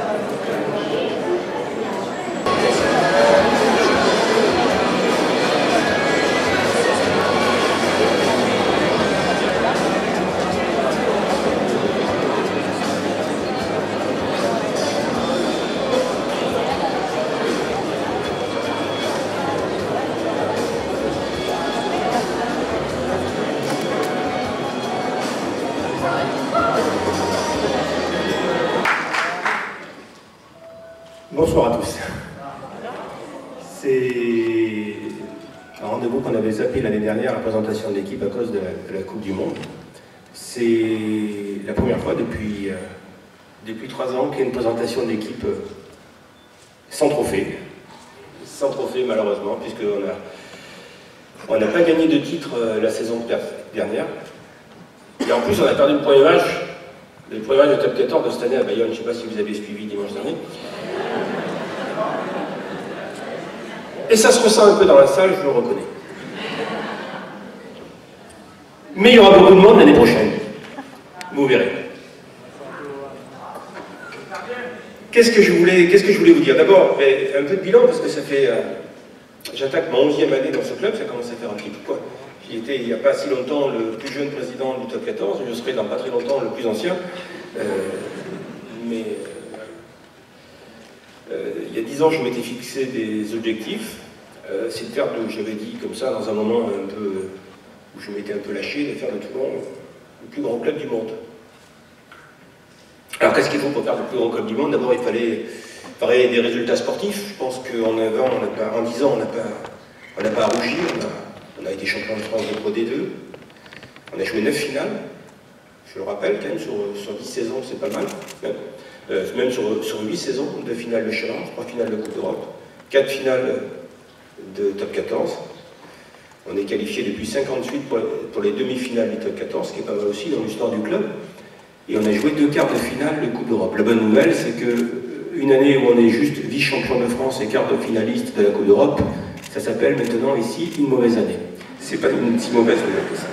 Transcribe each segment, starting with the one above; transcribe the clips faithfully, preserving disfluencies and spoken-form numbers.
Bonsoir à tous. C'est un rendez-vous qu'on avait zappé l'année dernière, la présentation de l'équipe à cause de la, de la Coupe du Monde. C'est la première fois depuis, euh, depuis trois ans qu'il y a une présentation de l'équipe euh, sans trophée. Sans trophée malheureusement, puisqu'on n'a on n'a pas gagné de titre euh, la saison dernière. Et en plus on a perdu le premier match, le premier match de top quatorze de cette année à Bayonne. Je ne sais pas si vous avez suivi dimanche dernier. Et ça se ressent un peu dans la salle, je le reconnais. Mais il y aura beaucoup de monde l'année prochaine. Vous verrez. Qu'est-ce que je voulais, qu'est-ce que je voulais vous dire? D'abord, un peu de bilan, parce que ça fait... Euh, j'attaque ma onzième année dans ce club, ça commence à faire un petit peu quoi. J'y étais il n'y a pas si longtemps le plus jeune président du top quatorze, je serai dans pas très longtemps le plus ancien. Euh, mais... Euh, il y a dix ans, je m'étais fixé des objectifs. Euh, c'est de faire, de, j'avais dit comme ça, dans un moment un peu où je m'étais un peu lâché, de faire de Toulon le plus grand club du monde. Alors qu'est-ce qu'il faut pour faire le plus grand club du monde? D'abord, il fallait, fallait des résultats sportifs. Je pense qu'en en dix ans, on n'a pas, on n'a pas à rougir. On a, on a été champion de France de Pro D deux. On a joué neuf finales. Je le rappelle, quand même, sur, sur dix saisons, c'est pas mal. Même. Euh, même sur, sur huit saisons, deux finales de challenge, trois finales de Coupe d'Europe, quatre finales de top quatorze. On est qualifié depuis cinquante-huit pour, pour les demi-finales du top quatorze, ce qui est pas mal aussi dans l'histoire du club. Et on a joué deux quarts de finale de Coupe d'Europe. La bonne nouvelle, c'est qu'une année où on est juste vice-champion de France et quart de finaliste de la Coupe d'Europe, ça s'appelle maintenant ici une mauvaise année. C'est pas une si mauvaise année que ça.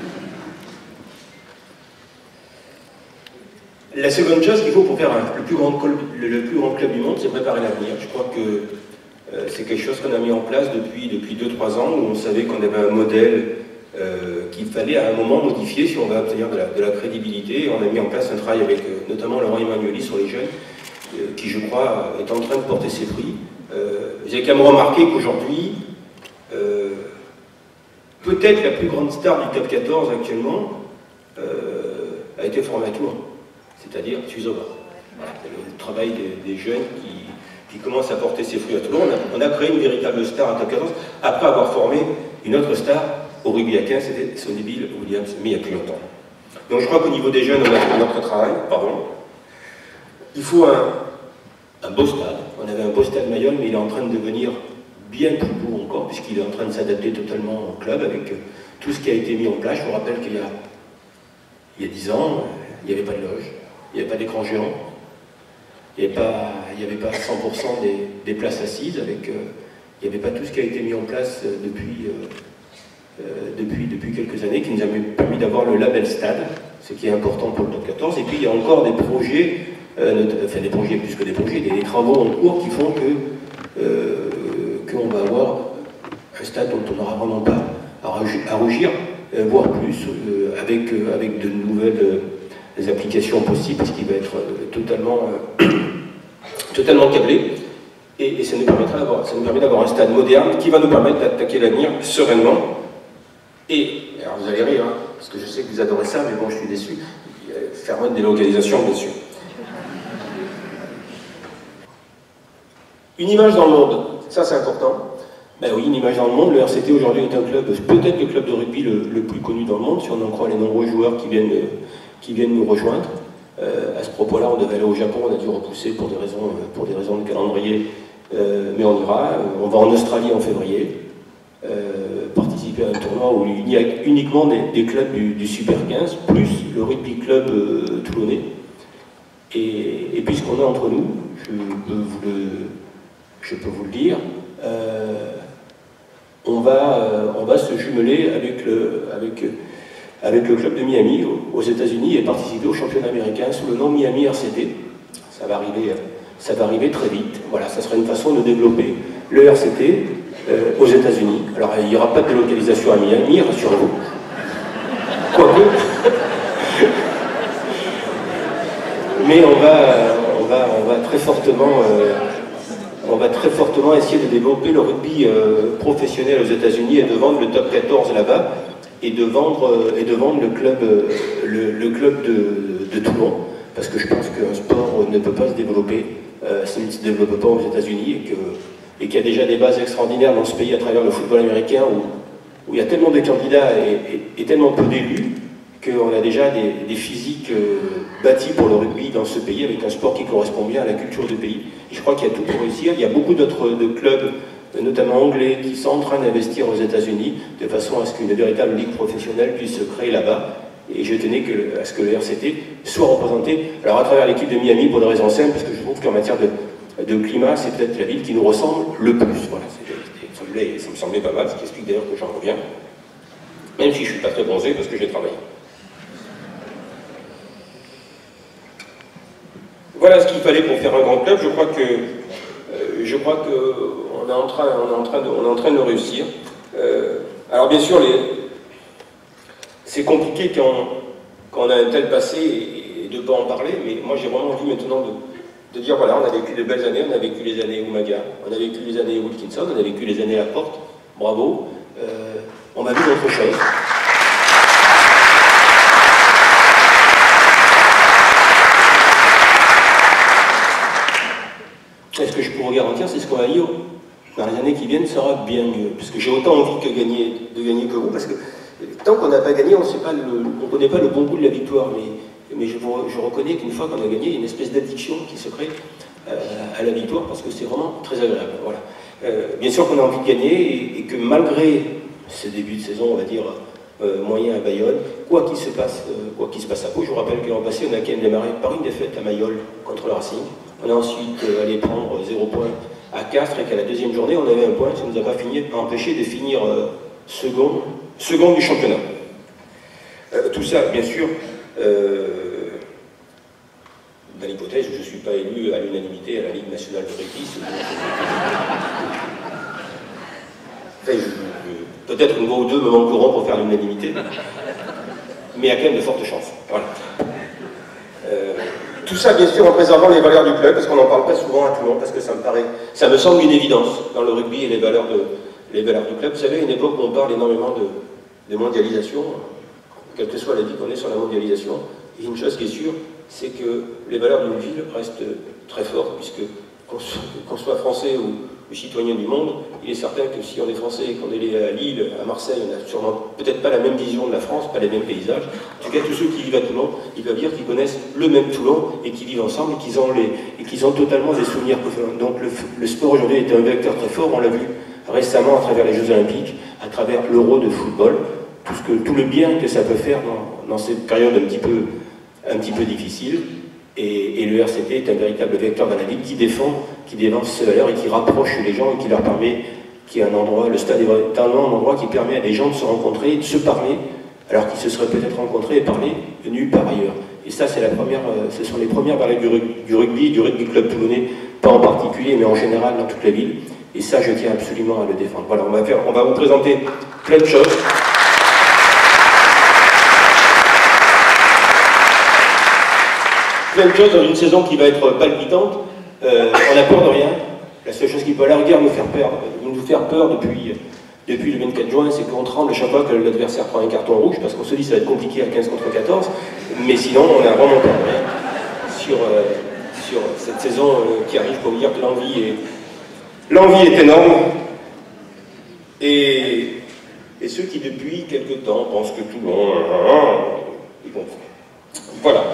La seconde chose qu'il faut pour faire un, le, plus grand, le, le plus grand club du monde, c'est préparer l'avenir. Je crois que euh, c'est quelque chose qu'on a mis en place depuis depuis deux trois ans, où on savait qu'on avait un modèle euh, qu'il fallait à un moment modifier si on va obtenir de la, de la crédibilité. Et on a mis en place un travail avec euh, notamment Laurent Emmanueli sur les jeunes, euh, qui je crois est en train de porter ses fruits. Euh, vous avez quand même remarqué qu'aujourd'hui, euh, peut-être la plus grande star du top quatorze actuellement euh, a été formée à Tours. C'est-à-dire Tuzoba. Voilà, le travail des, des jeunes qui, qui commence à porter ses fruits à Toulon. On a, on a créé une véritable star à top quatorze, après avoir formé une autre star au rugby à quinze, c'était Sonny Bill Williams, mais il y a plus longtemps. Donc je crois qu'au niveau des jeunes, on a fait notre travail, pardon. Il faut un, un beau stade. On avait un beau stade Mayol, mais il est en train de devenir bien plus beau encore, puisqu'il est en train de s'adapter totalement au club avec tout ce qui a été mis en place. Je vous rappelle qu'il y a, il y a dix ans, il n'y avait pas de loge. Il n'y avait pas d'écran géant, il n'y avait, avait pas cent pour cent des, des places assises, avec, euh, il n'y avait pas tout ce qui a été mis en place euh, depuis, euh, euh, depuis, depuis quelques années, qui nous a permis d'avoir le label stade, ce qui est important pour le top quatorze. Et puis il y a encore des projets, euh, enfin des projets plus que des projets, des, des travaux en cours qui font que euh, qu'on va avoir un stade dont on n'aura vraiment pas à rougir, euh, voire plus, euh, avec, euh, avec de nouvelles... Euh, les applications possibles, parce qu'il va être euh, totalement, euh, totalement câblé. Et, et ça nous permettra d'avoir, ça nous permet d'avoir un stade moderne qui va nous permettre d'attaquer l'avenir sereinement. Et, alors vous allez rire, hein, parce que je sais que vous adorez ça, mais bon, je suis déçu. Il y a faire une délocalisation, bien sûr. Une image dans le monde, ça c'est important. Ben oui, une image dans le monde. Le R C T aujourd'hui est un club, peut-être le club de rugby le, le plus connu dans le monde, si on en croit les nombreux joueurs qui viennent... Euh, qui viennent nous rejoindre. Euh, à ce propos-là, on devait aller au Japon, on a dû repousser pour des raisons, pour des raisons de calendrier, euh, mais on ira. On va en Australie en février, euh, participer à un tournoi où il y a uniquement des, des clubs du, du Super quinze, plus le rugby club euh, toulonnais. Et, et puisqu'on est entre nous, je peux vous le, je peux vous le dire, euh, on, va, euh, on va se jumeler avec le... Avec, avec le club de Miami aux États-Unis et participer au championnat américain sous le nom Miami R C T. Ça va arriver ça va arriver très vite. Voilà, ça sera une façon de développer le R C T euh, aux États-Unis. Alors, il n'y aura pas de délocalisation à Miami, rassurez-vous. Quoique. Mais on va, on va, on va très fortement, euh, on va très fortement essayer de développer le rugby euh, professionnel aux États-Unis et de vendre le top quatorze là-bas et de vendre euh, et de vendre le club, euh, le, le club de, de Toulon, parce que je pense qu'un sport ne peut pas se développer euh, s'il ne se développe pas aux États-Unis et que et qu'il y a déjà des bases extraordinaires dans ce pays à travers le football américain où, où il y a tellement de candidats et, et, et tellement peu d'élus qu'on a déjà des, des physiques euh, bâtis pour le rugby dans ce pays avec un sport qui correspond bien à la culture du pays. Et je crois qu'il y a tout pour réussir. Il y a beaucoup d'autres de clubs, notamment anglais, qui sont en train d'investir aux États-Unis de façon à ce qu'une véritable ligue professionnelle puisse se créer là-bas. Et je tenais que, à ce que le R C T soit représenté, alors à travers l'équipe de Miami pour des raisons simples, parce que je trouve qu'en matière de, de climat, c'est peut-être la ville qui nous ressemble le plus. Voilà, ça, me semblait, ça me semblait pas mal, ce qui explique d'ailleurs que j'en reviens, même si je ne suis pas très bronzé parce que j'ai travaillé. Voilà ce qu'il fallait pour faire un grand club. Je crois que, euh, je crois que on est en train, on est en train de, on est en train de réussir. Euh, alors bien sûr, les, c'est compliqué quand, quand on a un tel passé et, et de ne pas en parler. Mais moi, j'ai vraiment envie maintenant de, de dire voilà, on a vécu de belles années. On a vécu les années Umaga, on a vécu les années Wilkinson, on a vécu les années Laporte. Bravo. Euh, on a vu d'autres choses. Est-ce que je peux vous garantir, c'est ce qu'on va dire dans les années qui viennent sera bien mieux. Parce que j'ai autant envie que gagner, de gagner que vous, parce que tant qu'on n'a pas gagné, on ne connaît pas le bon goût de la victoire. Mais, mais je, vous, je reconnais qu'une fois qu'on a gagné, il y a une espèce d'addiction qui se crée euh, à la victoire, parce que c'est vraiment très agréable. Voilà. Euh, bien sûr qu'on a envie de gagner, et, et que malgré ce début de saison, on va dire, euh, moyen à Bayonne, quoi qu'il se passe, euh, quoi qu'il se passe à Pau, je vous rappelle que l'an passé, on a quand même démarré par une défaite à Mayol contre le Racing. On a ensuite euh, allé prendre zéro point à Castres et qu'à la deuxième journée, on avait un point, ça ne nous a pas fini, empêché de finir euh, second, second du championnat. Euh, tout ça, bien sûr, euh, dans l'hypothèse où je ne suis pas élu à l'unanimité à la Ligue nationale de rugby. Enfin, peut-être une voix ou deux me manqueront pour faire l'unanimité, mais il y a quand même de fortes chances. Voilà. Euh, Tout ça, bien sûr, en préservant les valeurs du club, parce qu'on n'en parle pas souvent à tout le monde, parce que ça me paraît, ça me semble une évidence dans le rugby et les valeurs, de, les valeurs du club. Vous savez, à une époque où on parle énormément de, de mondialisation, quelle que soit la vie qu'on est sur la mondialisation, et une chose qui est sûre, c'est que les valeurs d'une ville restent très fortes, puisque qu'on soit, qu'on soit français ou, ou citoyen du monde, il est certain que si on est français et qu'on est à Lille, à Marseille, on n'a sûrement peut-être pas la même vision de la France, pas les mêmes paysages. En tout cas, tous ceux qui vivent à Toulon, ils peuvent dire qu'ils connaissent le même Toulon et qu'ils vivent ensemble et qu'ils ont, les, et qu'ils ont totalement des souvenirs. Donc le, le sport aujourd'hui est un vecteur très fort, on l'a vu récemment à travers les Jeux Olympiques, à travers l'Euro de football, tout, ce que, tout le bien que ça peut faire dans, dans cette période un petit peu, un petit peu difficile. Et, et le R C T est un véritable vecteur dans la ville qui défend, qui défend ces valeurs et qui rapproche les gens et qui leur permet, qui est un endroit, le stade est vraiment un endroit qui permet à des gens de se rencontrer, de se parler, alors qu'ils se seraient peut-être rencontrés et parlé nulle part ailleurs. Et ça, c'est la première, ce sont les premières valeurs du, du rugby, du rugby club toulonnais, pas en particulier, mais en général dans toute la ville. Et ça, je tiens absolument à le défendre. Voilà, on va faire, on va vous présenter plein de choses. Plein de choses dans une saison qui va être palpitante. Euh, on n'a peur de rien. La seule chose qui peut à la rigueur nous faire peur, nous faire peur depuis, depuis le vingt-quatre juin, c'est qu'on tremble chaque fois que l'adversaire prend un carton rouge, parce qu'on se dit que ça va être compliqué à quinze contre quatorze. Mais sinon, on a vraiment peur de rien sur, euh, sur cette saison euh, qui arrive, pour vous dire que l'envie est, l'envie est énorme. Et, et ceux qui, depuis quelque temps, pensent que tout le monde... Ils vont... Voilà.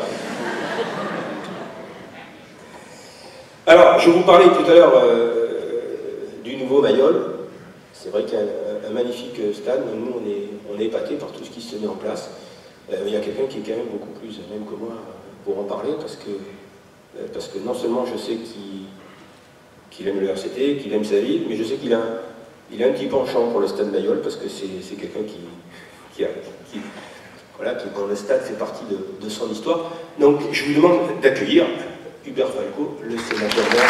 Alors, je vous parlais tout à l'heure euh, du nouveau Mayol. C'est vrai qu'il y a un, un magnifique stade. Nous, on est, on est épatés par tout ce qui se met en place. Euh, il y a quelqu'un qui est quand même beaucoup plus à même que moi pour en parler, parce que, euh, parce que non seulement je sais qu'il qu'il aime le R C T, qu'il aime sa ville, mais je sais qu'il a, il a un petit penchant pour le stade Mayol, parce que c'est quelqu'un qui, qui, a, qui, voilà, qui, dont le stade fait partie de, de son histoire. Donc, je vous demande d'accueillir Hubert Falco, le sénateur vert.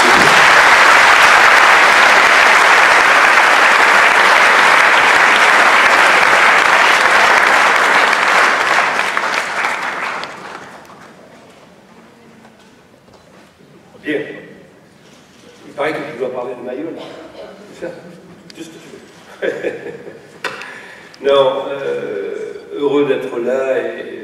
Bien. Il paraît que tu dois parler de Mayol. C'est ça? Tout ce que tu veux. Non, euh, heureux d'être là et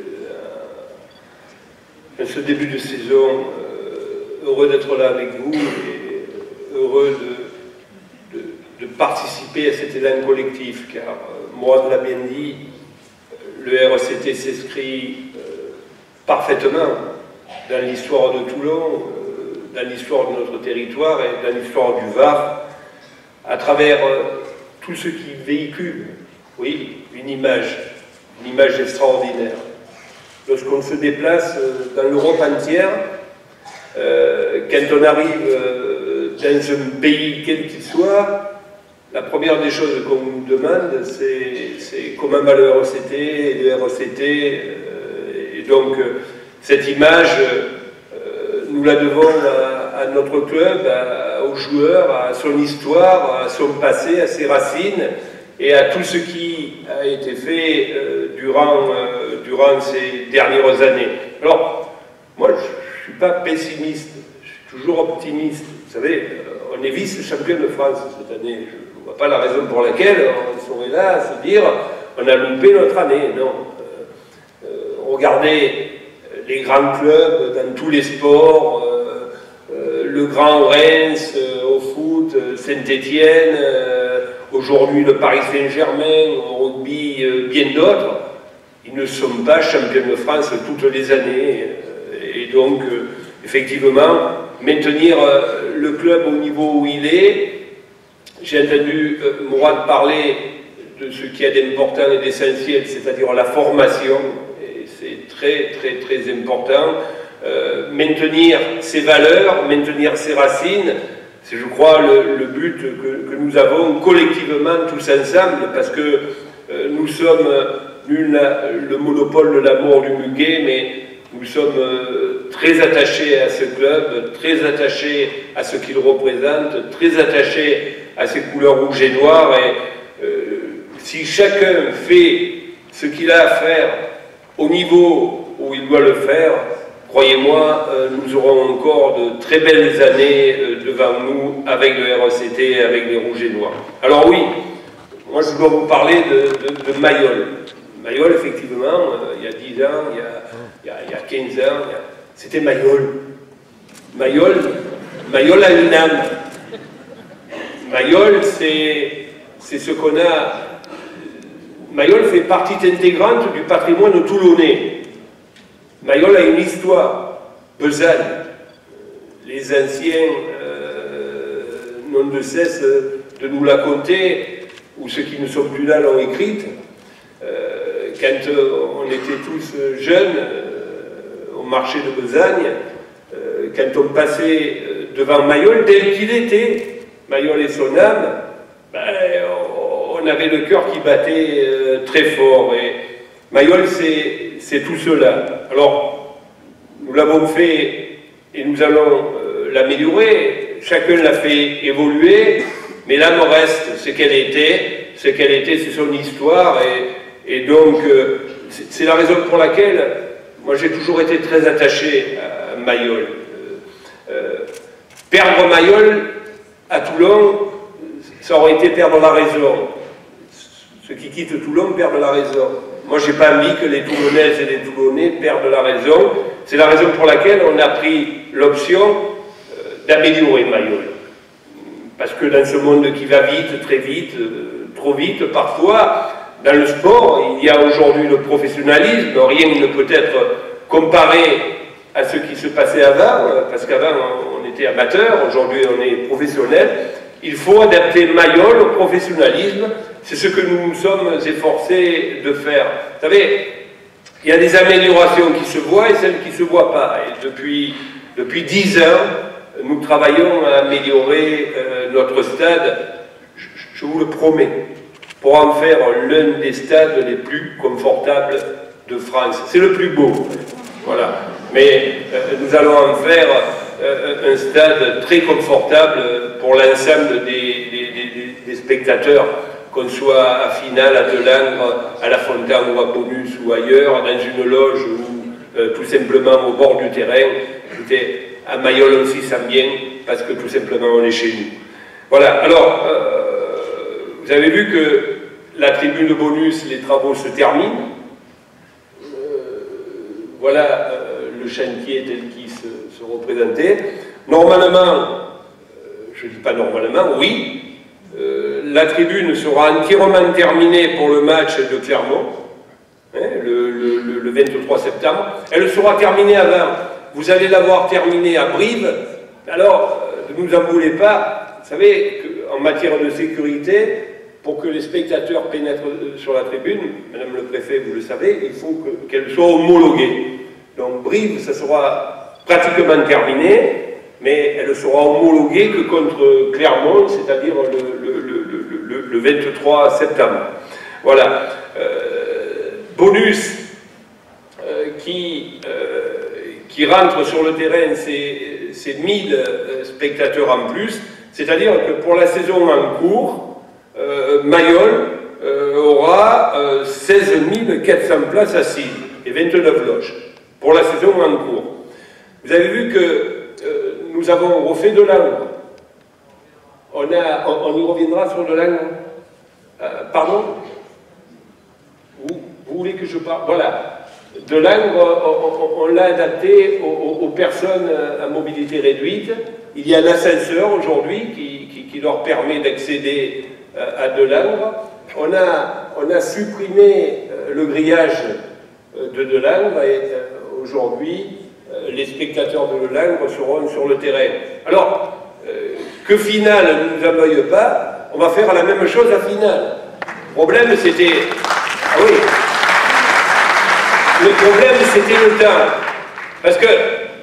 euh, ce début de saison, euh, heureux d'être là avec vous et heureux de, de, de participer à cet élan collectif, car euh, moi, l'a bien dit, le R E C T s'inscrit euh, parfaitement dans l'histoire de Toulon, dans l'histoire de notre territoire et dans l'histoire du Var, à travers euh, tout ce qui véhicule, oui, une image, une image extraordinaire. Lorsqu'on se déplace euh, dans l'Europe entière, euh, quand on arrive euh, dans un pays quel qu'il soit, la première des choses qu'on nous demande, c'est comment va le R E C T, et le R E C T, euh, et donc euh, cette image, euh, nous la devons à, à notre club, à, aux joueurs, à son histoire, à son passé, à ses racines, et à tout ce qui a été fait euh, durant, euh, durant ces dernières années. Alors, moi, je ne suis pas pessimiste, je suis toujours optimiste. Vous savez, on est vice-champion de France cette année. Je ne vois pas la raison pour laquelle on serait là à se dire on a loupé notre année. Non. Euh, euh, regardez les grands clubs dans tous les sports, euh, euh, le Grand Reims euh, au foot, Saint-Étienne, euh, aujourd'hui le Paris Saint-Germain, au rugby, euh, bien d'autres, ils ne sont pas champions de France toutes les années. Euh, et donc, euh, effectivement, maintenir euh, le club au niveau où il est. J'ai entendu euh, Mourad parler de ce qu'il y a d'important et d'essentiel, c'est-à-dire la formation. C'est très, très, très important. Euh, maintenir ses valeurs, maintenir ses racines, c'est, je crois, le, le but que, que nous avons collectivement tous ensemble, parce que euh, nous sommes, nul le monopole de l'amour du Muguet, mais nous sommes euh, très attachés à ce club, très attachés à ce qu'il représente, très attachés à ses couleurs rouges et noires. Et euh, si chacun fait ce qu'il a à faire au niveau où il doit le faire, croyez-moi, euh, nous aurons encore de très belles années euh, devant nous avec le R E C T, avec les Rouges et Noirs. Alors oui, moi je dois vous parler de, de, de Mayol. Mayol, effectivement, euh, il y a dix ans, il y a, il y a, il y a quinze ans, a... c'était Mayol. Mayol, Mayol a une âme. Mayol, c'est ce qu'on a... Mayol fait partie intégrante du patrimoine toulonnais. Mayol a une histoire, Besanne. Les anciens euh, n'ont de cesse de nous la conter, ou ceux qui ne sont plus là l'ont écrite. Euh, quand euh, on était tous jeunes, euh, au marché de Besagne, euh, quand on passait devant Mayol tel qu'il était, Mayol et son âme, ben, on avait le cœur qui battait euh, très fort. Et Mayol, c'est tout cela. Alors, nous l'avons fait et nous allons euh, l'améliorer. Chacun l'a fait évoluer, mais l'âme reste ce qu'elle était. Ce qu'elle était, c'est son histoire. Et, et donc, euh, c'est la raison pour laquelle moi j'ai toujours été très attaché à Mayol. Euh, euh, perdre Mayol à Toulon, ça aurait été perdre la raison. Ceux qui quittent Toulon perdent la raison. Moi, je n'ai pas envie que les Toulonnaises et les Toulonnais perdent la raison. C'est la raison pour laquelle on a pris l'option euh, d'améliorer Mayol. Parce que dans ce monde qui va vite, très vite, euh, trop vite parfois, dans le sport, il y a aujourd'hui le professionnalisme. Rien ne peut être comparé à ce qui se passait avant, parce qu'avant on était amateur, aujourd'hui on est professionnel. Il faut adapter Mayol au professionnalisme. C'est ce que nous nous sommes efforcés de faire. Vous savez, il y a des améliorations qui se voient et celles qui ne se voient pas. Et depuis, depuis dix ans, nous travaillons à améliorer euh, notre stade, je, je vous le promets, pour en faire l'un des stades les plus confortables de France. C'est le plus beau. Voilà. Mais euh, nous allons en faire euh, un stade très confortable pour l'ensemble des, des, des, des spectateurs, qu'on soit à Finale, à Delangre, à La Fontaine ou à Bonus ou ailleurs, dans une loge ou euh, tout simplement au bord du terrain. Écoutez, à Mayol on s'y sent bien parce que tout simplement on est chez nous. Voilà, alors euh, vous avez vu que la tribune de Bonus, les travaux se terminent. Euh, voilà euh, le chantier tel qu'il se, se représentait. Normalement, euh, je ne dis pas normalement, oui, euh, la tribune sera entièrement terminée pour le match de Clermont, hein, le, le, le vingt-trois septembre. Elle sera terminée avant. Vous allez l'avoir terminée à Brive. Alors, ne nous en voulez pas. Vous savez qu'en matière de sécurité, pour que les spectateurs pénètrent sur la tribune, Madame le Préfet, vous le savez, il faut qu'elle soit homologuée. Donc Brive, ça sera pratiquement terminé, mais elle sera homologuée que contre Clermont, c'est-à-dire le, le, le, le, le vingt-trois septembre. Voilà. Euh, bonus euh, qui, euh, qui rentre sur le terrain, c'est mille spectateurs en plus, c'est-à-dire que pour la saison en cours, Euh, Mayol euh, aura euh, seize mille quatre cents places assises et vingt-neuf loges pour la saison en cours. Vous avez vu que euh, nous avons refait Delangre. On, a, on, on y reviendra sur Delangre. Euh, pardon vous, vous voulez que je parle? Voilà. Delangre, on, on, on l'a adapté aux, aux personnes à mobilité réduite. Il y a un ascenseur aujourd'hui qui, qui, qui leur permet d'accéder à Delangre. On a, on a supprimé le grillage de Delangre et aujourd'hui les spectateurs de Delangre seront sur le terrain. Alors, que Finale ne nous en veuille pas, on va faire la même chose à Finale. Le problème c'était... Ah oui. Le problème c'était le temps. Parce que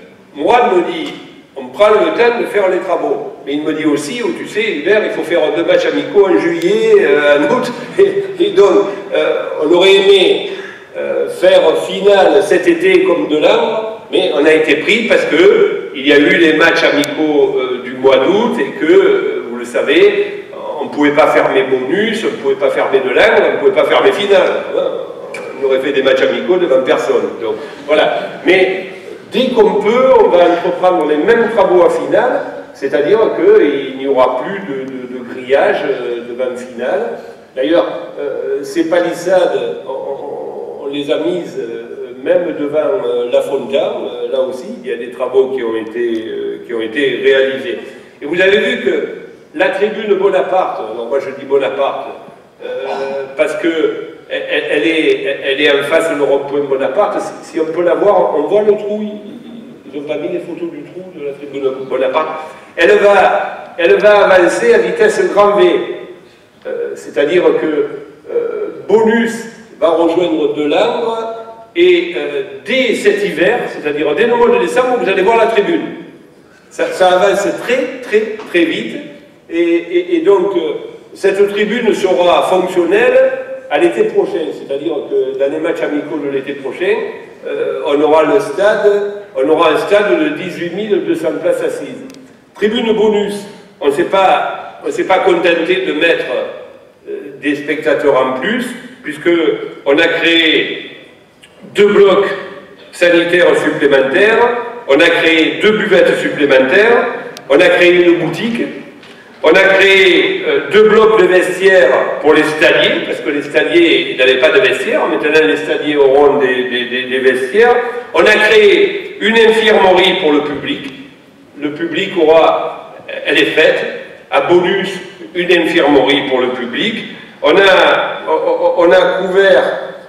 moi me dit, on prend le temps de faire les travaux. Mais il me dit aussi, oh, tu sais, l'hiver, il faut faire deux matchs amicaux en juillet, euh, en août. Et, et donc, euh, on aurait aimé euh, faire Finale cet été comme Delangre, mais on a été pris parce qu'il y a eu les matchs amicaux euh, du mois d'août et que, euh, vous le savez, on ne pouvait pas fermer Bonus, on ne pouvait pas fermer Delangre, on ne pouvait pas fermer Finale. On aurait fait des matchs amicaux devant personne. Donc, voilà. Mais dès qu'on peut, on va entreprendre les mêmes travaux à Finale, c'est-à-dire qu'il n'y aura plus de, de, de grillage devant Finale. D'ailleurs, euh, ces palissades, on, on les a mises euh, même devant euh, La Fontaine. Euh, là aussi, il y a des travaux qui ont été, euh, qui ont été réalisés. Et vous avez vu que la tribune Bonaparte, alors moi je dis Bonaparte, euh, parce que elle, elle, est, elle est en face de rond-point Bonaparte. Si, si on peut la voir, on voit le trou. Ils n'ont pas mis les photos du trou de la tribune Bonaparte. Elle va, elle va avancer à vitesse grand V. Euh, C'est-à-dire que euh, Bonus va rejoindre Delangre et euh, dès cet hiver, c'est-à-dire dès le mois de décembre, vous allez voir la tribune. Ça, ça avance très très très vite et, et, et donc euh, cette tribune sera fonctionnelle à l'été prochain, c'est-à-dire que dans les matchs amicaux de l'été prochain, euh, on aura le stade, on aura un stade de dix-huit mille deux cents places assises. Tribune Bonus, on ne s'est pas, on s'est pas contenté de mettre euh, des spectateurs en plus, puisqu'on a créé deux blocs sanitaires supplémentaires, on a créé deux buvettes supplémentaires, on a créé une boutique, on a créé euh, deux blocs de vestiaires pour les stadiers, parce que les stadiers n'avaient pas de vestiaires, maintenant les stadiers auront des, des, des, des vestiaires. On a créé une infirmerie pour le public. Le public aura, elle est faite, à Bonus, une infirmerie pour le public. On a, on a couvert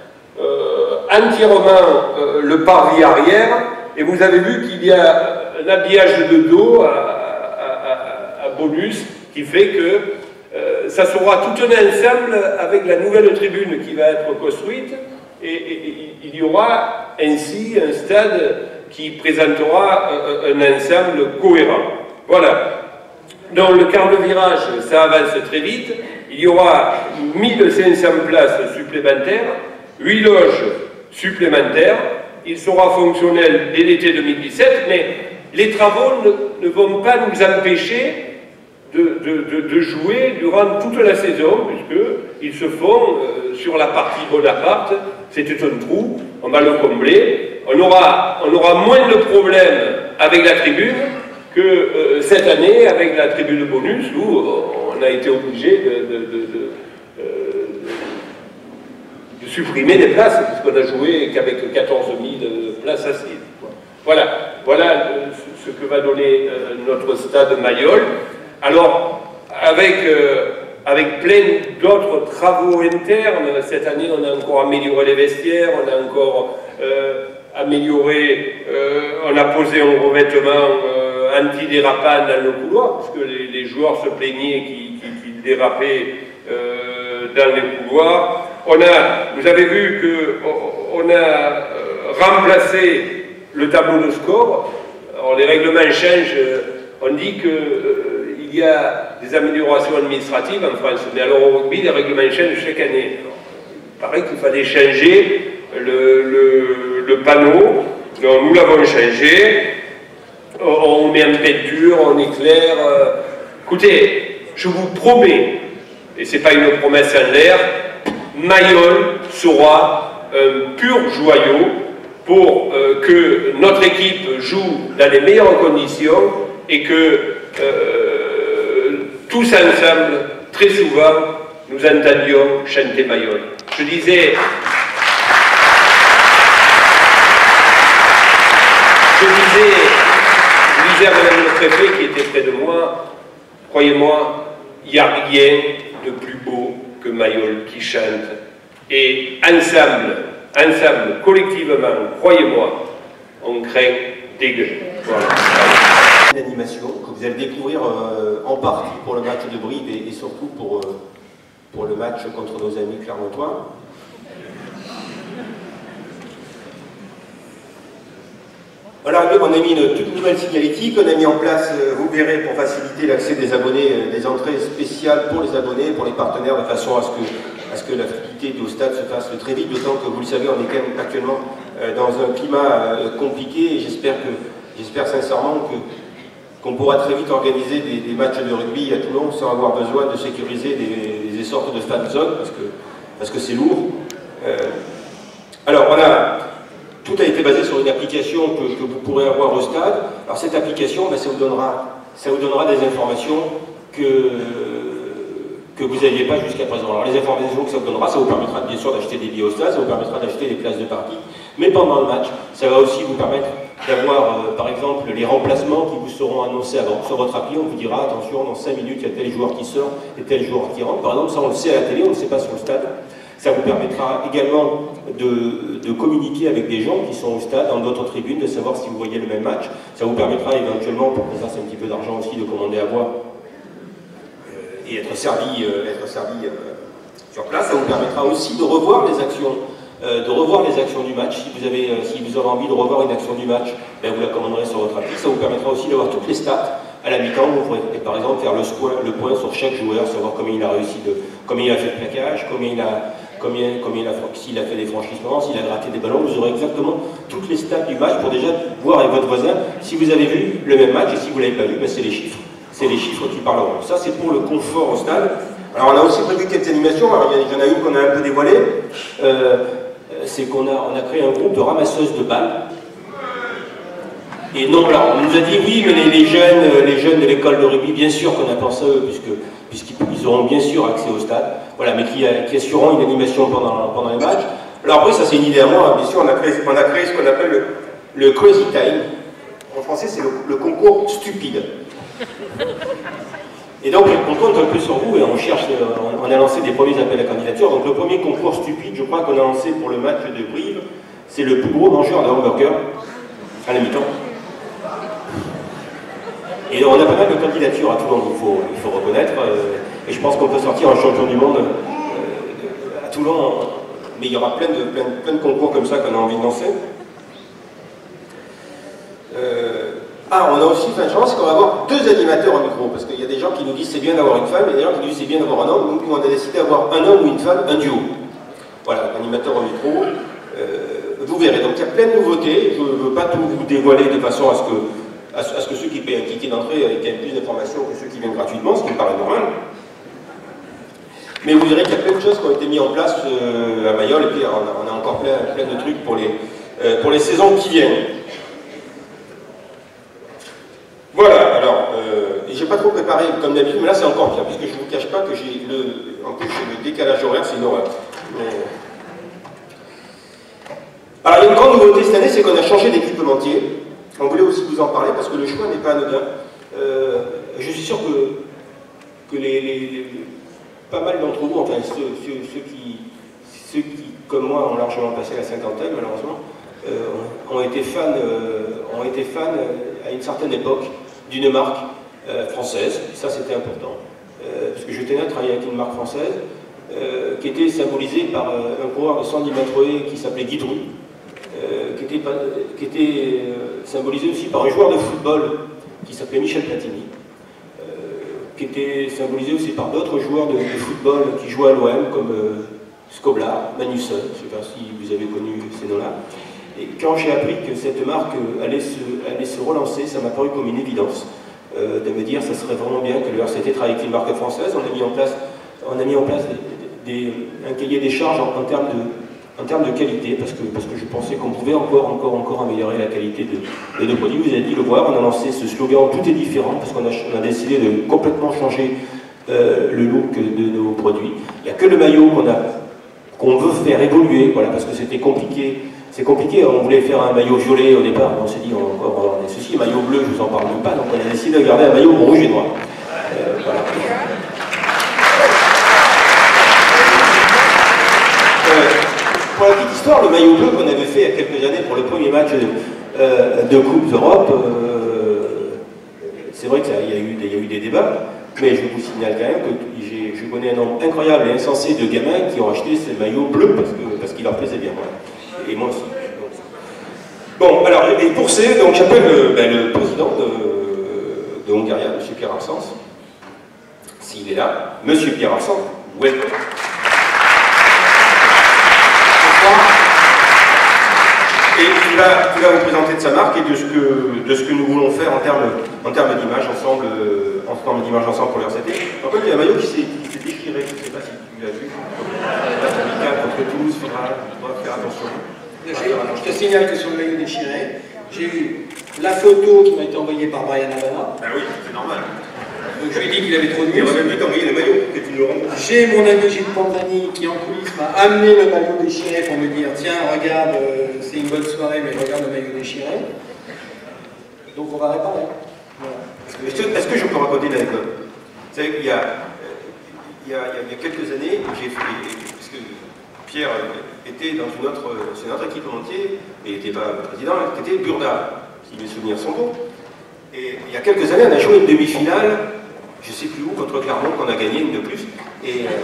euh, entièrement euh, le parvis arrière, et vous avez vu qu'il y a un habillage de dos à, à, à, à Bonus, qui fait que euh, ça sera tout un ensemble avec la nouvelle tribune qui va être construite, et, et, et il y aura ainsi un stade qui présentera un, un ensemble cohérent. Voilà. Dans le quart de virage, ça avance très vite. Il y aura mille cinq cents places supplémentaires, huit loges supplémentaires, il sera fonctionnel dès l'été deux mille dix-sept, mais les travaux ne, ne vont pas nous empêcher de, de, de, de jouer durant toute la saison, puisqu'ils se font euh, sur la partie Bonaparte. C'était un trou, on va le combler. On aura, on aura moins de problèmes avec la tribune que euh, cette année avec la tribune bonus, où on a été obligé de, de, de, de, euh, de supprimer des places, puisqu'on a joué qu'avec quatorze mille places assises. Voilà, voilà ce que va donner euh, notre stade Mayol. Alors, avec, euh, avec plein d'autres travaux internes, cette année on a encore amélioré les vestiaires, on a encore euh, amélioré, euh, on a posé un revêtement euh, anti-dérapant dans le couloir, parce que les, les joueurs se plaignaient qu'ils qu'ils, qu'ils dérapaient euh, dans les couloirs. On a, vous avez vu qu'on a euh, remplacé le tableau de score. Alors les règlements changent, on dit que euh, il y a des améliorations administratives en France, mais alors au rugby, les règlements changent chaque année. Alors, il paraît qu'il fallait changer le, le, le panneau, alors, nous l'avons changé, on met en peinture, on éclaire. Euh, écoutez, je vous promets, et ce n'est pas une promesse en l'air, Mayol sera un pur joyau pour euh, que notre équipe joue dans les meilleures conditions et que euh, tous ensemble, très souvent, nous entendions chanter Mayol. Je disais, je disais, je disais à Madame le Préfet qui était près de moi, croyez-moi, il n'y a rien de plus beau que Mayol qui chante. Et ensemble, ensemble, collectivement, croyez-moi, on craint des gueules. Voilà. Une animation que vous allez découvrir euh, en partie pour le match de Brive et, et surtout pour, euh, pour le match contre nos amis clermontois. Voilà, on a mis une toute nouvelle signalétique qu'on a mis en place, euh, vous verrez, pour faciliter l'accès des abonnés, euh, des entrées spéciales pour les abonnés, pour les partenaires, de façon à ce que, à ce que la fluidité au stade se fasse très vite, d'autant que vous le savez, on est quand même actuellement euh, dans un climat euh, compliqué et j'espère que, j'espère sincèrement que qu'on pourra très vite organiser des, des matchs de rugby à Toulon sans avoir besoin de sécuriser des, des sortes de fan zone parce que parce que c'est lourd. Euh, alors voilà, tout a été basé sur une application que, que vous pourrez avoir au stade. Alors cette application, ben, ça vous donnera, ça vous donnera des informations que que vous n'aviez pas jusqu'à présent. Alors les informations que ça vous donnera, ça vous permettra bien sûr d'acheter des billets au stade, ça vous permettra d'acheter des places de partie, mais pendant le match, ça va aussi vous permettre d'avoir euh, par exemple les remplacements qui vous seront annoncés avant. Sur votre appli, on vous dira attention, dans cinq minutes, il y a tel joueur qui sort et tel joueur qui rentre. Par exemple, ça on le sait à la télé, on ne le sait pas sur le stade. Ça vous permettra également de, de communiquer avec des gens qui sont au stade, dans d'autres tribunes, de savoir si vous voyez le même match. Ça vous permettra éventuellement, pour qu'on fasse un petit peu d'argent aussi, de commander à boire et être servi, euh, être servi euh, sur place. Ça vous permettra aussi de revoir les actions, euh, de revoir les actions du match. Si vous avez, euh, si vous avez envie de revoir une action du match, ben vous la commanderez sur votre appli. Ça vous permettra aussi d'avoir toutes les stats à la mi-temps. Vous pourrez par exemple faire le, le point sur chaque joueur, savoir combien il a réussi, de, combien il a fait de plaquage, combien il a, combien, combien il a, s'il a fait des franchissements, s'il a gratté des ballons. Vous aurez exactement toutes les stats du match pour déjà voir avec votre voisin si vous avez vu le même match et si vous ne l'avez pas vu, ben c'est les chiffres. C'est les chiffres qui parleront. Ça, c'est pour le confort au stade. Alors, on a aussi prévu quelques animations. Alors, il y en a une qu'on a un peu dévoilée. Euh, c'est qu'on a, on a créé un groupe de ramasseuses de balles. Et non, alors, on nous a dit oui, mais les, les jeunes, les jeunes de l'école de rugby, bien sûr qu'on a pensé à eux, puisque, puisqu'ils auront bien sûr accès au stade. Voilà, mais qui, qui assureront une animation pendant, pendant les matchs. Alors, après, ça, c'est une idée à moi. Bien sûr, on a créé, on a créé ce qu'on appelle le, le Crazy Time. En français, c'est le, le concours stupide. Et donc on compte un peu sur vous et on cherche, on a lancé des premiers appels à candidature. Donc le premier concours stupide, je crois qu'on a lancé pour le match de Brive, c'est le plus gros mangeur de hamburgers à la mi-temps. Et on a pas mal de candidatures à Toulon, il faut, il faut reconnaître. Et je pense qu'on peut sortir un champion du monde à Toulon, mais il y aura plein de, plein, plein de concours comme ça qu'on a envie de lancer. Euh, Ah, on a aussi fait une chance qu'on va avoir deux animateurs au micro, parce qu'il y a des gens qui nous disent c'est bien d'avoir une femme, et des gens qui nous disent c'est bien d'avoir un homme. Nous, on a décidé d'avoir un homme ou une femme, un duo. Voilà, animateur au micro. Euh, vous verrez, donc il y a plein de nouveautés. Je ne veux pas tout vous dévoiler de façon à ce que, à ce, à ce que ceux qui payent un ticket d'entrée aient plus d'informations que ceux qui viennent gratuitement, ce qui me paraît normal. Mais vous verrez qu'il y a plein de choses qui ont été mises en place euh, à Mayol, et puis on a, on a encore plein, plein de trucs pour les, euh, pour les saisons qui viennent. Voilà, alors, euh, j'ai pas trop préparé comme d'habitude, mais là c'est encore pire, puisque je ne vous cache pas que j'ai le, en plus le décalage horaire, c'est une horreur. Mais... Alors il y a une grande nouveauté cette année, c'est qu'on a changé d'équipementier. On voulait aussi vous en parler parce que le choix n'est pas anodin. Euh, je suis sûr que, que les, les, les, pas mal d'entre vous, enfin ceux, ceux, ceux, qui, ceux qui, comme moi, ont largement passé la cinquantaine, malheureusement, euh, ont, été fans, euh, ont été fans à une certaine époque d'une marque euh, française. Ça c'était important, euh, parce que je tenais à travailler avec une marque française euh, qui était symbolisée par euh, un coureur de cent dix mètres haies qui s'appelait Guy Dru. Euh, qui était, qui était euh, symbolisé aussi par un joueur de football qui s'appelait Michel Platini, euh, qui était symbolisé aussi par d'autres joueurs de, de football qui jouaient à l'O M, comme euh, Skoblar, Magnusson, je ne sais pas si vous avez connu ces noms-là. Et quand j'ai appris que cette marque allait se, allait se relancer, ça m'a paru comme une évidence euh, de me dire que ça serait vraiment bien que le R C T travaille avec une marque française. On a mis en place, on a mis en place des, des, un cahier des charges en, en termes de en termes de qualité, parce que, parce que je pensais qu'on pouvait encore, encore, encore améliorer la qualité de, de nos produits. Vous avez dit le voir, on a lancé ce slogan « Tout est différent », parce qu'on a, on a décidé de complètement changer euh, le look de nos produits. Il n'y a que le maillot qu'on a, qu'on veut faire évoluer, voilà, parce que c'était compliqué. C'est compliqué, on voulait faire un maillot violet au départ, on s'est dit, on va avoir des soucis, maillot bleu, je vous en parle même pas, donc on a décidé de garder un maillot rouge et noir. Euh, voilà. Pour la petite histoire, le maillot bleu qu'on avait fait il y a quelques années pour le premier match euh, de Coupe d'Europe, euh, c'est vrai qu'il y, y a eu des débats, mais je vous signale quand même que je connais un nombre incroyable et insensé de gamins qui ont acheté ce maillot bleu parce qu'il parce qu'il leur plaisait bien. Voilà. Et moi aussi. Bon, alors, et pour ces, donc j'appelle le, ben, le président de, de Hongaria, M. Pierre Arsens, s'il est là. Monsieur Pierre Arsens, welcome. Et il va, il va vous présenter de sa marque et de ce que, de ce que nous voulons faire en termes, en termes d'image ensemble, en termes d'image ensemble pour le R C T. En fait, il y a un maillot qui s'est déchiré, je ne sais pas si tu l'as vu. La contre Toulouse, il faudra, faudra faire attention. Je te signale que sur le maillot déchiré, j'ai eu la photo qui m'a été envoyée par Brian Havana. Ah oui, c'est normal. Donc je lui ai dit qu'il avait trop de muscles. Il muscles. aurait même envoyé le maillot que tu nous rends. J'ai mon ami Gilles Pandani qui en coulisses m'a amené le maillot déchiré pour me dire tiens regarde, euh, c'est une bonne soirée mais regarde le maillot déchiré. Donc on va réparer. Voilà. Est-ce que je peux raconter une anecdote? Vous savez qu'il y a, il y a, il y a quelques années, j'ai fait, parce que Pierre était dans une autre, c'est notre équipementier, et il n'était pas président, c'était Burda, si mes souvenirs sont bons. Et il y a quelques années, on a joué une demi-finale, je ne sais plus où, contre Clermont, qu'on a gagné une de plus. Et euh...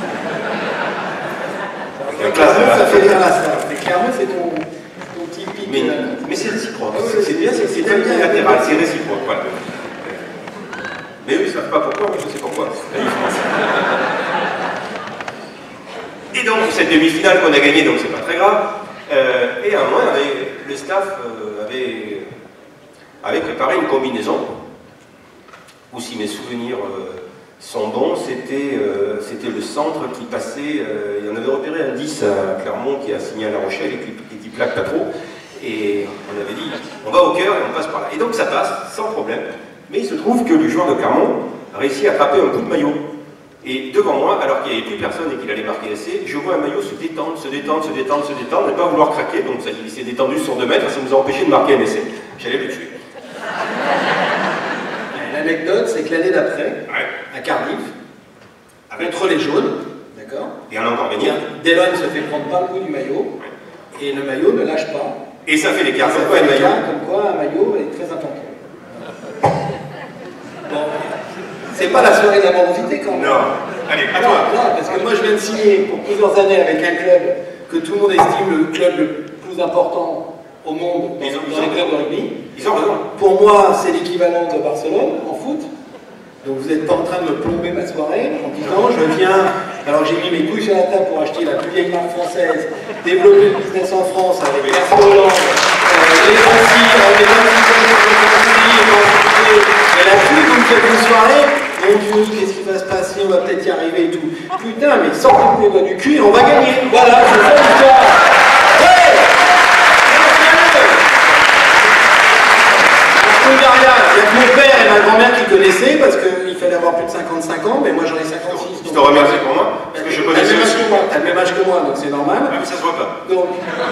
Clermont, ça fait bien là, ça. Mais Clermont, c'est ton, ton typique. Mais, mais c'est réciproque. C'est bien, c'est pas unilatéral, c'est réciproque. Voilà. Mais eux, ils ne savent pas pourquoi, moi je sais pourquoi. Et donc, cette demi-finale qu'on a gagnée, donc c'est pas très grave. Euh, et à un moment, avait, le staff euh, avait, avait préparé une combinaison, où si mes souvenirs euh, sont bons, c'était euh, le centre qui passait, euh, il y en avait repéré un dix à Clermont qui a signé à La Rochelle et qui, et qui plaque pas trop. Et on avait dit, on va au cœur et on passe par là. Et donc ça passe, sans problème. Mais il se trouve que le joueur de Clermont a réussi à attraper un bout de maillot. Et devant moi, alors qu'il n'y avait plus personne et qu'il allait marquer l'essai, je vois un maillot se détendre, se détendre, se détendre, se détendre, ne pas vouloir craquer. Donc ça, il s'est détendu sur deux mètres et ça nous a empêché de marquer un essai. J'allais le tuer. L'anecdote, c'est que l'année d'après, ouais. à Cardiff, contre les jaunes, d'accord, et on a encore gagné. Delon se fait prendre par le bout du maillot, ouais. Et le maillot ne lâche pas. Et ça fait l'écart. Comme, comme quoi un maillot est très important. Bon, c'est pas la soirée d'amorosité quand même. Non. Allez, à toi. Non, non, parce que moi je viens de signer pour plusieurs années avec un club que tout le monde estime le club le plus important au monde dans, ils ont, dans les clubs de rugby. Ils ont raison. Pour moi, c'est l'équivalent de Barcelone en foot. Donc vous n'êtes pas en train de me plomber ma soirée en disant je viens, alors j'ai mis mes couilles sur la table pour acheter la plus vieille marque française, développer le business en France avec François Hollande, euh, les Nancy, les Nancy, et là-dessus vous me faites une soirée, mon Dieu, qu'est-ce qui va se passer, on va peut-être y arriver et tout. Putain, mais sortez-vous les doigts du cul et on va gagner. Voilà, c'est ça l'histoire. Ouais. Hungaria, il y a que mon père et ma grand-mère qui connaissaient parce qu'il fallait avoir plus de cinquante-cinq ans, mais moi j'en ai cinquante-six. Je te remercie pour moi, parce que je connaissais aussi. T'as le même âge que moi, donc c'est normal. Même ça se voit pas. Donc.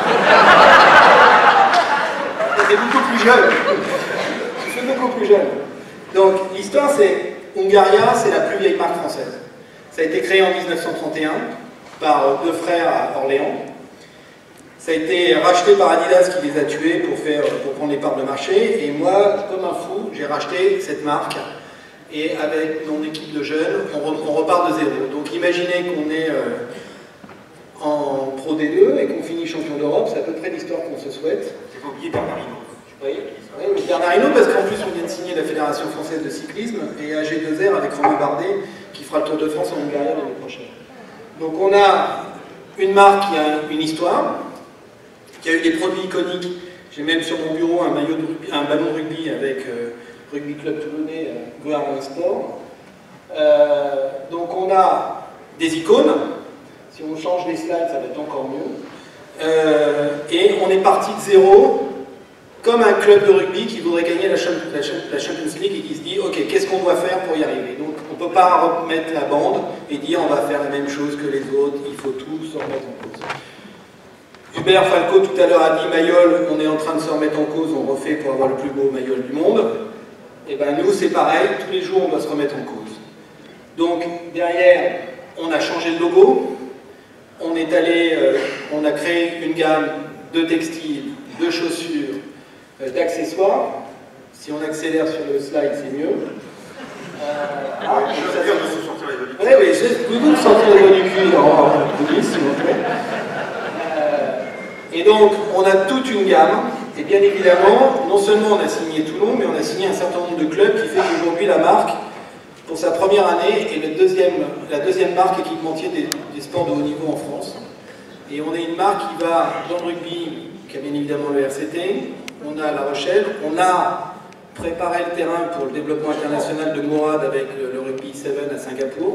T'es beaucoup plus jeune. Tu fais beaucoup plus jeune. Donc l'histoire c'est, Hungaria c'est la plus vieille marque française. Ça a été créé en mille neuf cent trente et un par deux frères à Orléans. Ça a été racheté par Adidas qui les a tués pour, faire, pour prendre les parts de marché. Et moi, comme un fou, j'ai racheté cette marque. Et avec mon équipe de jeunes, on, on repart de zéro. Donc imaginez qu'on est euh, en Pro D deux et qu'on finit champion d'Europe. C'est à peu près l'histoire qu'on se souhaite. Il faut oublier Bernard Hinault. Oui, oui, Bernard Hinault, parce qu'en plus on vient de signer la Fédération Française de Cyclisme et A G deux R avec Romain Bardet qui fera le Tour de France en Hungarie l'année prochaine. Donc on a une marque qui a une histoire, qui a eu des produits iconiques. J'ai même sur mon bureau un, maillot de rugby, un ballon de rugby avec euh, Rugby Club Toulonnais, euh, Gouvernement Sport. Euh, donc on a des icônes. Si on change les slides, ça va être encore mieux. Euh, et on est parti de zéro, comme un club de rugby qui voudrait gagner la, la, la Champions League et qui se dit ok, qu'est-ce qu'on doit faire pour y arriver? Donc on ne peut pas remettre la bande et dire on va faire la même chose que les autres, il faut tout se remettre en cause. Hubert Falco tout à l'heure a dit Mayol, on est en train de se remettre en cause, on refait pour avoir le plus beau Mayol du monde. Et bien nous c'est pareil, tous les jours on doit se remettre en cause. Donc derrière, on a changé le logo, on est allé, euh, on a créé une gamme de textiles, de chaussures, euh, d'accessoires. Si on accélère sur le slide, c'est mieux. Euh, ah, je veux dire de se sortir les doigts du cul. Oui, oui, je peux vous sortir les doigts du cul, Laurent, s'il vous plaît. Et donc, on a toute une gamme, et bien évidemment, non seulement on a signé Toulon, mais on a signé un certain nombre de clubs qui fait qu'aujourd'hui la marque, pour sa première année, est le deuxième, la deuxième marque équipementier des, des sports de haut niveau en France. Et on est une marque qui va dans le rugby, qui a bien évidemment le R C T, on a La Rochelle, on a préparé le terrain pour le développement international de Mourad avec le, le rugby sept à Singapour.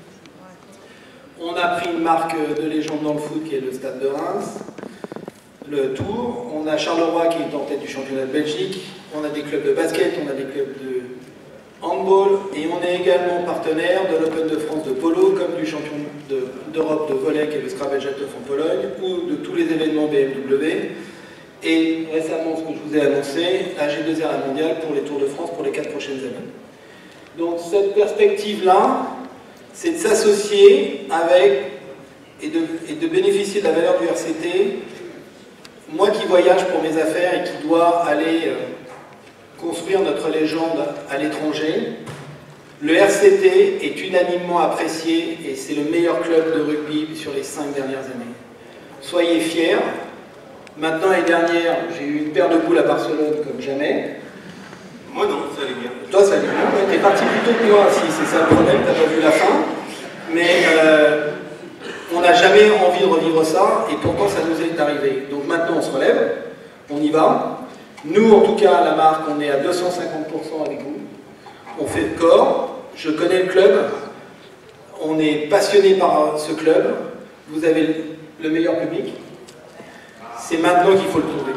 On a pris une marque de légende dans le foot qui est le Stade de Reims. Le Tour, on a Charleroi qui est en tête du championnat de Belgique, on a des clubs de basket, on a des clubs de handball et on est également partenaire de l'Open de France de polo comme du champion d'Europe de, de volley qui est le Scrabble Jactoff en Pologne ou de tous les événements B M W et récemment ce que je vous ai annoncé, A G deux R mondial pour les Tours de France pour les quatre prochaines années. Donc cette perspective-là, c'est de s'associer avec et de, et de bénéficier de la valeur du R C T. Moi qui voyage pour mes affaires et qui dois aller euh, construire notre légende à l'étranger, le R C T est unanimement apprécié et c'est le meilleur club de rugby sur les cinq dernières années. Soyez fiers. Maintenant, l'année dernière, j'ai eu une paire de boules à Barcelone comme jamais. Moi non, ça allait bien. Toi, ça allait bien. T'es parti plus tôt que moi, si c'est ça le problème, t'as pas vu la fin. Mais euh, on n'a jamais envie de revivre ça, et pourtant ça nous est arrivé. Donc maintenant on se relève, on y va. Nous en tout cas, la marque, on est à deux cent cinquante pour cent avec vous. On fait le corps, je connais le club, on est passionné par ce club, vous avez le meilleur public. C'est maintenant qu'il faut le trouver.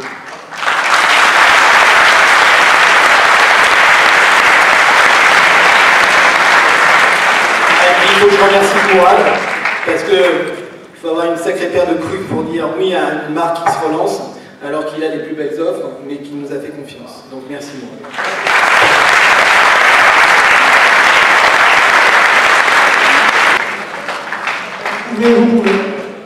Il faut que je remercie Mourad, parce qu'il faut avoir une sacrée paire de couilles pour dire oui à une marque qui se relance, alors qu'il a les plus belles offres, mais qui nous a fait confiance. Donc merci Mourad. Vous pouvez.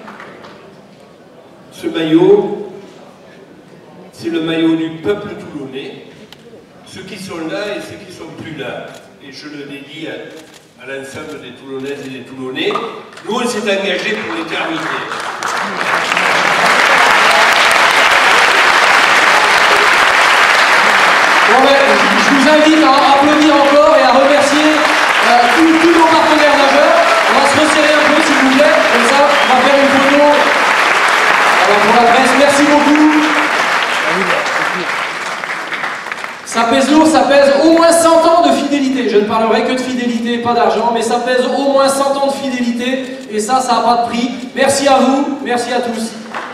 Ce maillot, c'est le maillot du peuple toulonnais, ceux qui sont là et ceux qui ne sont plus là. Et je le dédie à, à l'ensemble des Toulonnaises et des Toulonnais. Nous, on s'est engagés pour l'éternité. Bon, ben, je vous invite à applaudir encore et à remercier pèse lourd, ça pèse au moins cent ans de fidélité. Je ne parlerai que de fidélité, pas d'argent, mais ça pèse au moins cent ans de fidélité, et ça, ça n'a pas de prix. Merci à vous, merci à tous.